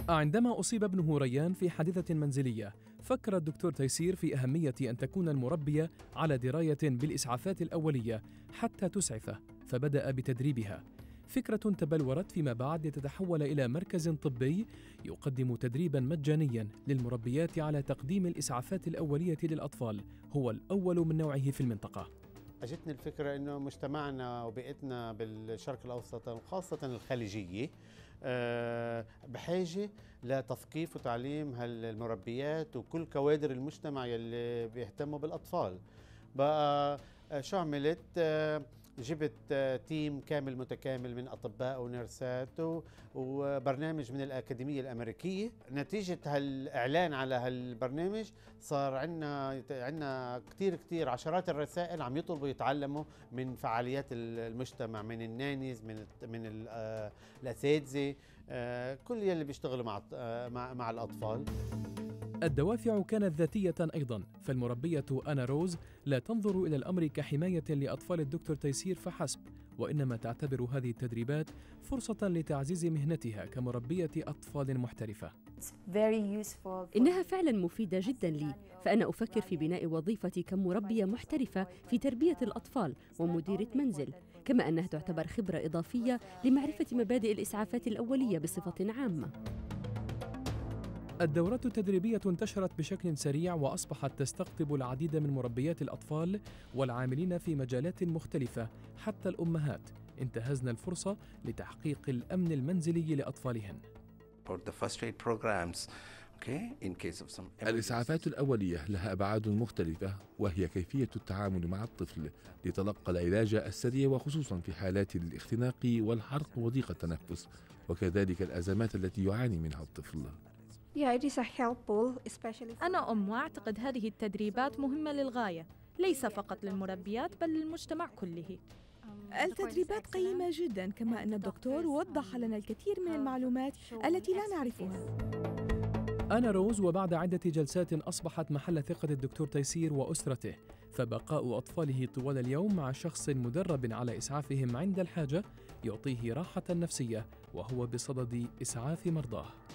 عندما أصيب ابنه ريان في حادثة منزلية، فكر الدكتور تيسير في أهمية أن تكون المربية على دراية بالإسعافات الأولية حتى تسعفه، فبدأ بتدريبها. فكرة تبلورت فيما بعد لتتحول إلى مركز طبي يقدم تدريباً مجانياً للمربيات على تقديم الإسعافات الأولية للأطفال، هو الأول من نوعه في المنطقة. أجتني الفكرة إنه مجتمعنا وبيئتنا بالشرق الأوسط وخاصة الخليجية بحاجة لتثقيف وتعليم هالمربيات وكل كوادر المجتمع يلي بيهتموا بالأطفال. بقى شو عملت؟ جبت تيم كامل متكامل من أطباء ونيرسات وبرنامج من الأكاديمية الأمريكية. نتيجة هالإعلان على هالبرنامج صار عنا كتير عشرات الرسائل عم يطلبوا يتعلموا من فعاليات المجتمع، من النانيز، من الأساتذة، كل يلي بيشتغلوا مع الأطفال. الدوافع كانت ذاتية أيضاً، فالمربية أنا روز لا تنظر إلى الأمر كحماية لأطفال الدكتور تيسير فحسب، وإنما تعتبر هذه التدريبات فرصة لتعزيز مهنتها كمربية أطفال محترفة. إنها فعلاً مفيدة جداً لي، فأنا أفكر في بناء وظيفتي كمربية محترفة في تربية الأطفال ومديرة منزل، كما أنها تعتبر خبرة إضافية لمعرفة مبادئ الإسعافات الأولية بصفة عامة. الدورات التدريبية انتشرت بشكل سريع وأصبحت تستقطب العديد من مربيات الأطفال والعاملين في مجالات مختلفة، حتى الأمهات انتهزن الفرصة لتحقيق الأمن المنزلي لأطفالهن. الإسعافات الأولية لها أبعاد مختلفة، وهي كيفية التعامل مع الطفل لتلقى العلاج السريع، وخصوصا في حالات الاختناق والحرق وضيق التنفس، وكذلك الأزمات التي يعاني منها الطفل. أنا أم، وأعتقد هذه التدريبات مهمة للغاية، ليس فقط للمربيات بل للمجتمع كله. التدريبات قيمة جدا، كما أن الدكتور وضح لنا الكثير من المعلومات التي لا نعرفها. أنا روز وبعد عدة جلسات أصبحت محل ثقة الدكتور تيسير وأسرته، فبقاء أطفاله طوال اليوم مع شخص مدرب على إسعافهم عند الحاجة يعطيه راحة نفسية، وهو بصدد إسعاف مرضاه.